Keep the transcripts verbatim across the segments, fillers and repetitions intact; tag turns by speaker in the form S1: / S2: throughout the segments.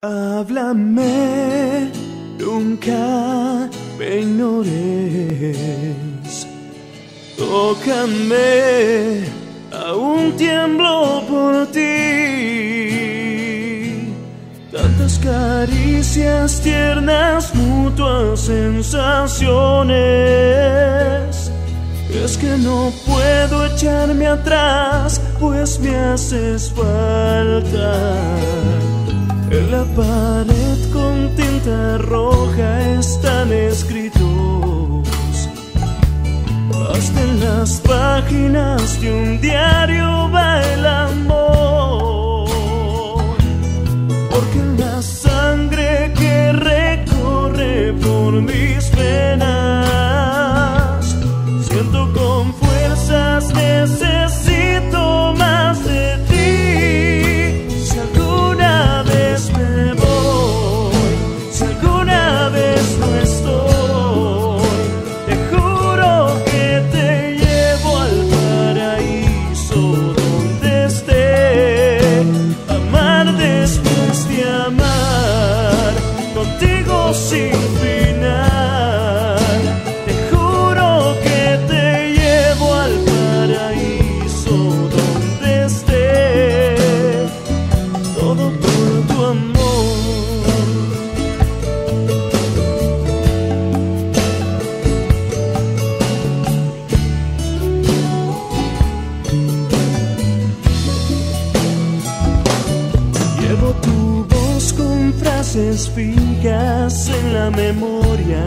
S1: Háblame, nunca me ignores. Tócame, aún tiemblo por ti. Tantas caricias tiernas, mutuas sensaciones. Es que no puedo echarme atrás, pues me haces falta. En la pared con tinta roja están escritos, hasta en las páginas de un diario va el amor. Porque en la sangre que recorre por mis venas, siento con fuerzas, necesito más de ti. Si alguna vez me voy, si alguna vez no estoy, te juro que te llevo al paraíso donde esté. Amar después de amar, contigo sin final. Te juro que te llevo al paraíso donde esté. Todo por tu amor. Llevo tu voz con frases fijas en la memoria,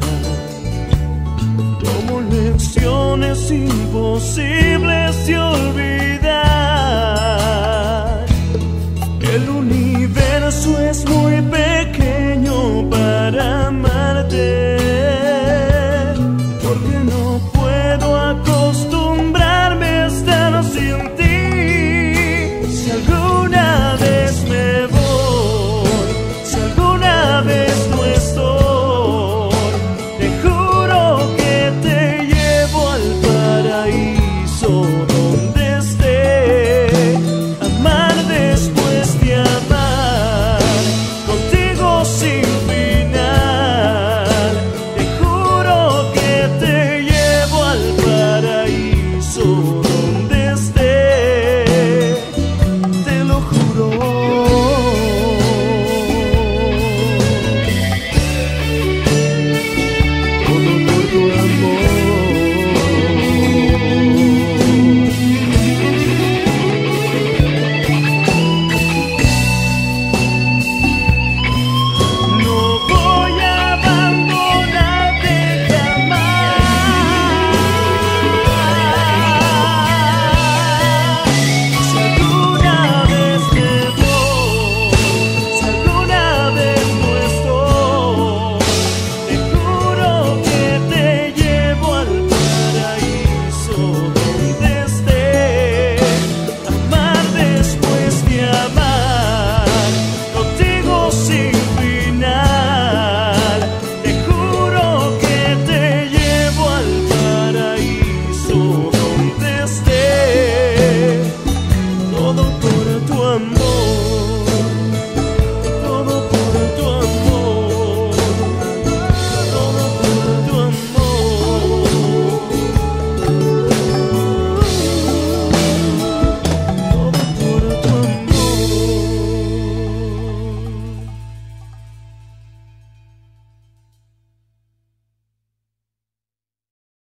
S1: como lecciones imposibles de olvidar. El universo es